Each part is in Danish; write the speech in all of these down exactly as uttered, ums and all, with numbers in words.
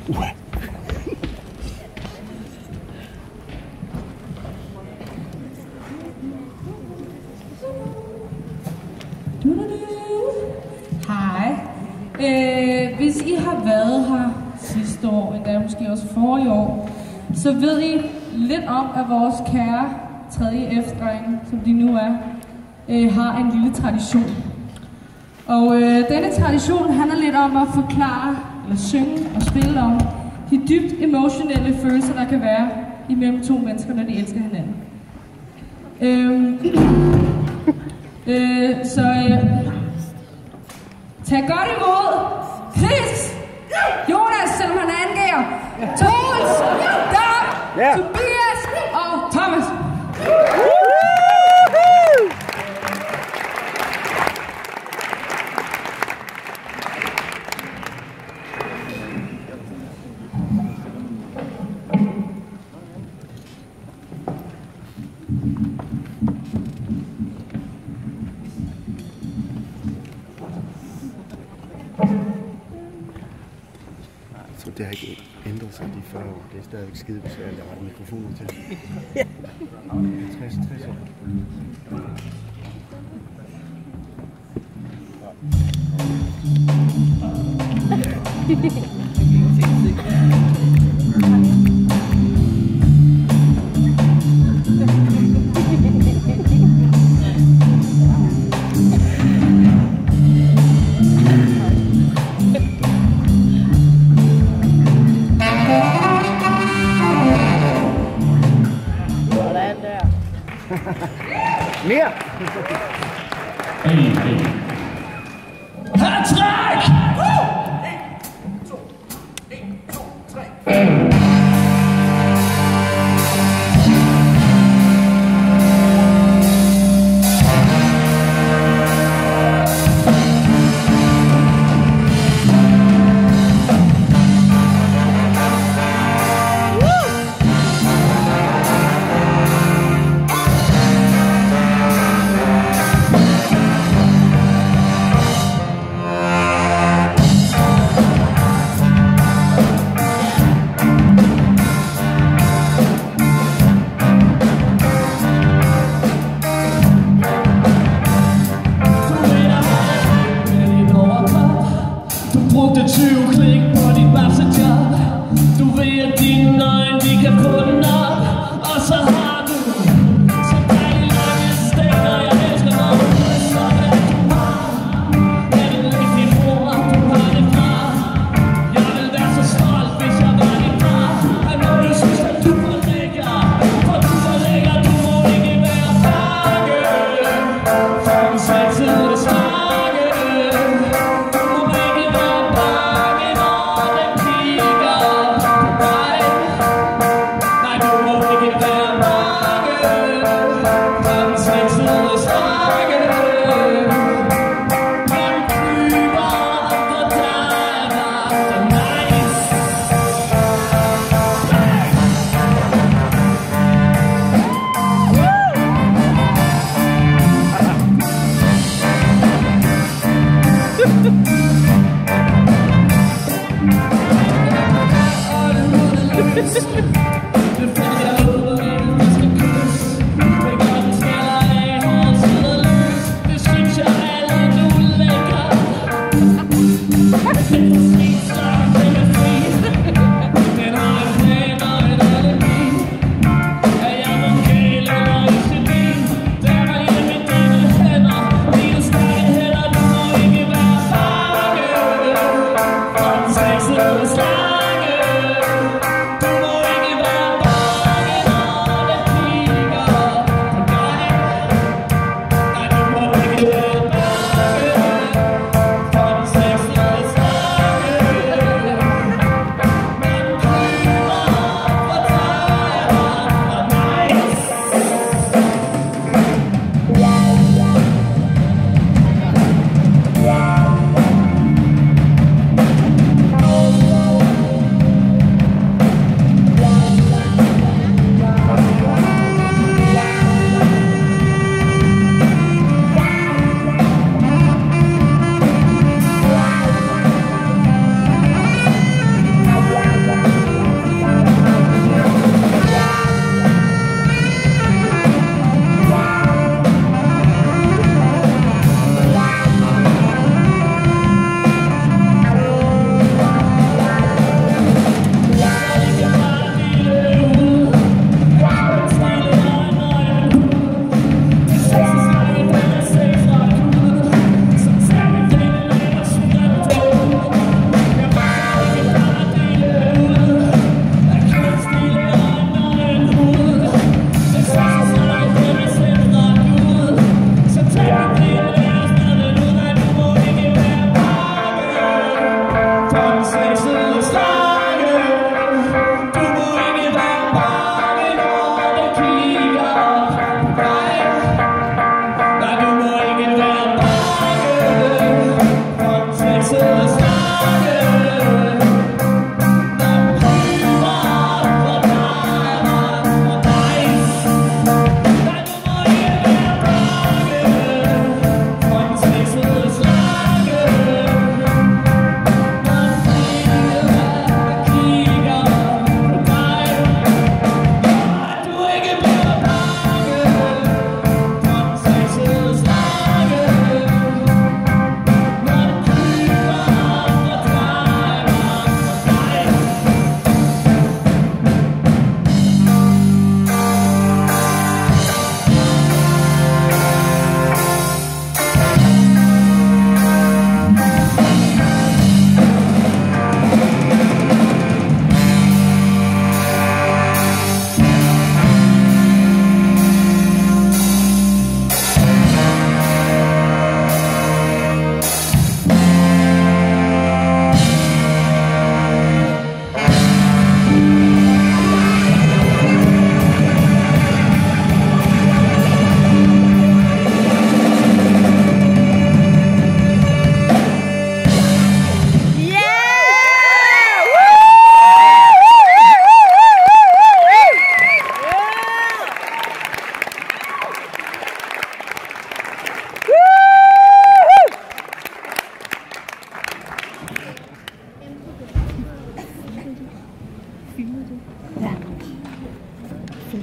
Uha. Hej. Øh, hvis I har været her sidste år, endda måske også forrige år, så ved I lidt om, at vores kære tredje F-drenge, som de nu er, øh, har en lille tradition. Og øh, denne tradition handler lidt om at forklare, eller synge og spille om de dybt emotionelle følelser, der kan være imellem to mennesker, når de elsker hinanden. Øh, øh, så øh, tag godt imod Chris, Jonas, selvom han angiver, Troels, Dag, yeah. Tobias og Thomas. Så det har ikke ændret sig de fyrre år. Det er stadigvæk skide besværligt at rette mikrofoner til. tres, tres år. Mere! Hey, hey. Hat-trick! en, to, en, to, tre. tyve klik på dit messenger. Du ved at dine øjne, de kan få den op. Og så har du så dejlig lange stænger. Jeg elsker når du er sådan at du har. Er det rigtig bror, du har det far. Jeg vil være så stolt, hvis jeg var din far. Jeg må du synes at du er lækker. For du er så lækker, du må ikke være bange. For en sexet det snakke.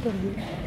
går det ud.